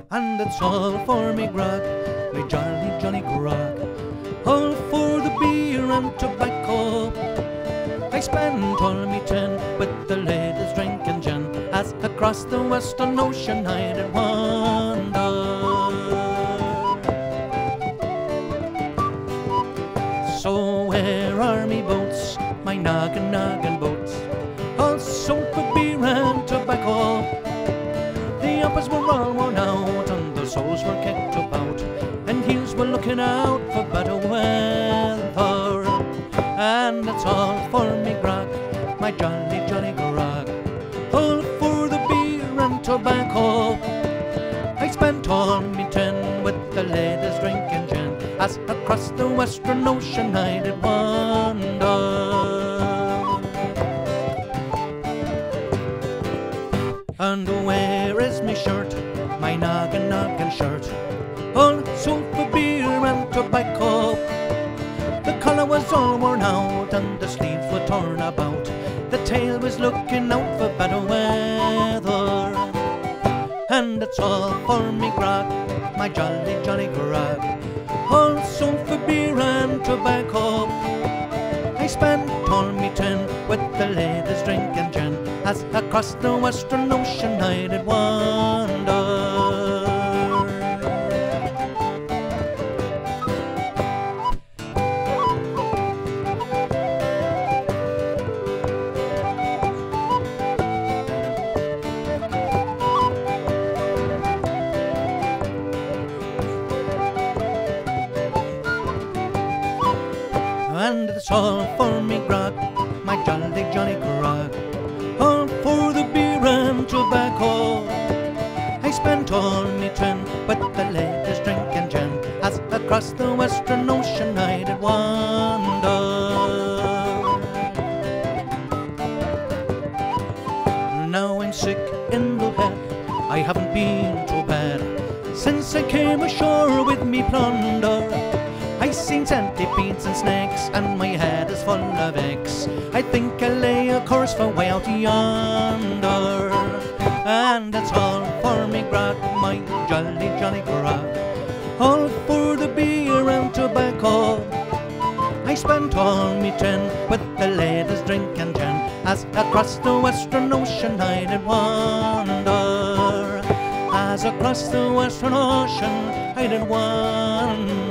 and it's all for me grog, my jolly, jolly grog. All for the beer and tobacco. I spent all me tin with the ladies drinking gin, as across the western ocean I did wander. So where are me boats, my noggin, noggin boats, all sold for beer and tobacco? The uppers were all worn out and the soles were kicked about, and heels were looking out for better weather. And it's all for me grog, my jolly, jolly grog, all for the beer and tobacco. I spent all me tin with the ladies drinking gin, as across the western ocean I did wander. And where is me shirt, my noggin, noggin shirt, all sold for beer and tobacco? The collar was all worn out and the sleeves were torn about, the tail was looking out for better weather. And it's all for me grog, my jolly, jolly grog, all sold for beer and tobacco. I spent all me tin with the ladies drinking gin, as across the western ocean I did wander. And it's all for me grog, my jolly, jolly grog, all for the beer and tobacco. I spent all me tin with the ladies drinking gin, as across the western ocean I did wander. Now I'm sick in the head, I haven't been too bad since I came ashore with me plunder. I seen centipedes and snakes, and my head is full of aches. I think I'll lay a course for way out yonder. And it's all for me grog, my jolly, jolly grog, all for the beer and tobacco. I spent all me tin with the ladies drinking gin, as across the western ocean I did wander. As across the western ocean I did wander.